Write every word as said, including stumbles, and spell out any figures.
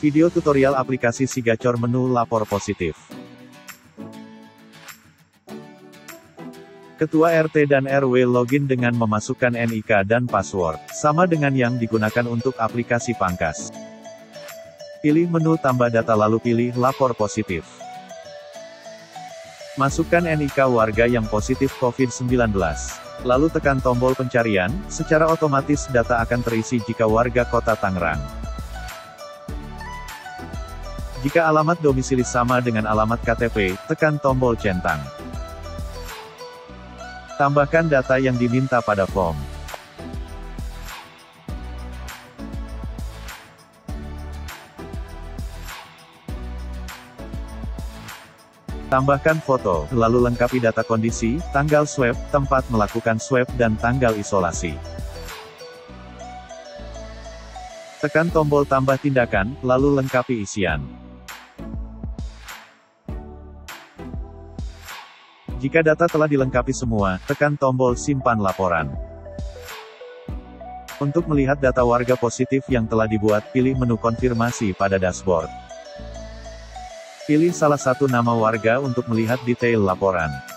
Video tutorial aplikasi Sigacor menu lapor positif. Ketua R T dan R W login dengan memasukkan N I K dan password, sama dengan yang digunakan untuk aplikasi Pangkas. Pilih menu tambah data lalu pilih lapor positif. Masukkan N I K warga yang positif COVID sembilan belas. Lalu tekan tombol pencarian, secara otomatis data akan terisi jika warga Kota Tangerang. Jika alamat domisili sama dengan alamat K T P, tekan tombol centang. Tambahkan data yang diminta pada form. Tambahkan foto, lalu lengkapi data kondisi, tanggal swab, tempat melakukan swab dan tanggal isolasi. Tekan tombol tambah tindakan, lalu lengkapi isian. Jika data telah dilengkapi semua, tekan tombol simpan laporan. Untuk melihat data warga positif yang telah dibuat, pilih menu konfirmasi pada dashboard. Pilih salah satu nama warga untuk melihat detail laporan.